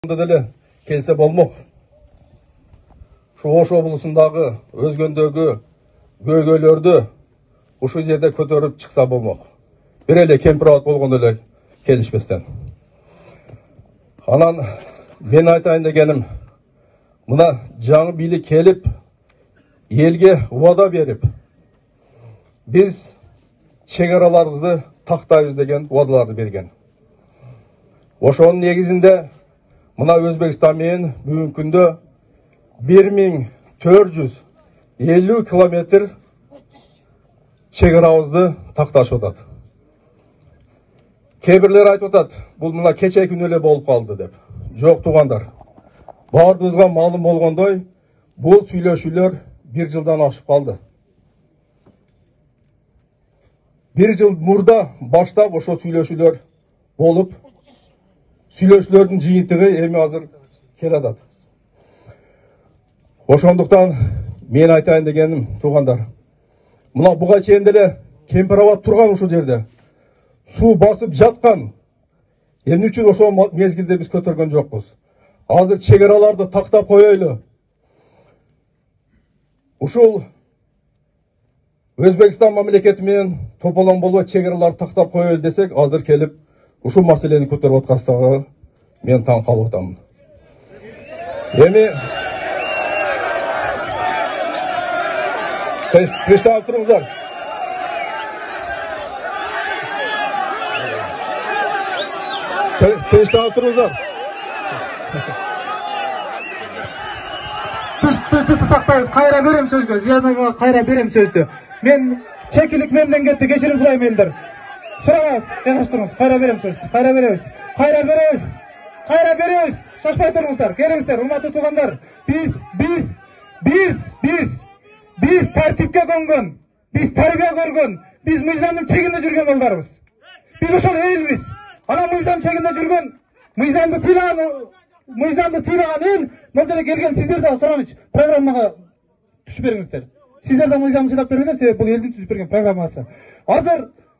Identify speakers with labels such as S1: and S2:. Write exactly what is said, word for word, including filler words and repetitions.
S1: деле келсе болмок. Şu Ош облусундагы өзгөндөгү көйгөйлөрдү ушул жерде көтөрүп чыкса болмок. Бир эле кемпирабад болгондо эле келишпестен. Анан мен айтайын дегеним, мына жаңы бийлик келип, элге убада берип, биз чек араларыбызды тактайбыз деген убадаларды берген. Ошонун негизинде мына Өзбекстан менен бүгүнкү күндө bir ming төрт жүз элүү километр чек арабызды такташып атат. Кээ бирлер айтып атат, бул мына кече күнү эле болуп калды деп. Жок туугандар. Бардыгыбызга маалым болгондой, бул сүйлөшүүлөр бир жылдан ашып калды. Бир жыл мурда баштап ошо сүйлөшүүлөр болуп, сүйлөшүүлөрдүн жыйынтыгы эми азыр келе атат. Ошондуктан мен айтайын дегеним, туугандар, мына буга чейин деле кемпирабад турган ушул жерде суу басып жаткан. Эмне үчүн ошол мезгилде биз көтөргөн жокпуз? Азыр чек араларды тактап коелу. Ушул Өзбекстан мамлекети менен тополоң болбой чек араларды тактап коелу десек, азыр келип ушул маселени көтөрүп атканыбызга мен таң калып атамын. Эми Тынчтанып туруңуздар. Тынчтанып туруңуздар.
S2: Тынчтыкты сактайбыз. Кайра берем сөзгө. Зиянага кайра берем сөздү. Мен чекилик менден кетти. Кечирим сурайм элдер. Сурабыз, жайгаштырыңыз. Кайра берем сөздү. Кайра беребиз. Кайра беребиз. Кайра беребиз. Шашпай туруңуздар. Келиңиздер, урматтуу туугандар. Биз, биз, биз, биз Biz tertipke koнгон, biz terbiye көргөн, biz мыйзамдын чегинде жүргөн балдарбыз. Biz ошол элбиз. Ana мыйзам чегинде жүргөн, мыйзамды сыйлаган, мыйзамды сыйлаган эл, мынча эле келген сиздер да сураныч программага түшүп бериңиздер. Сиздер да мыйзамды сыйлап бериңиздер, себеби бул элдин түзүп берген программасы. Азыр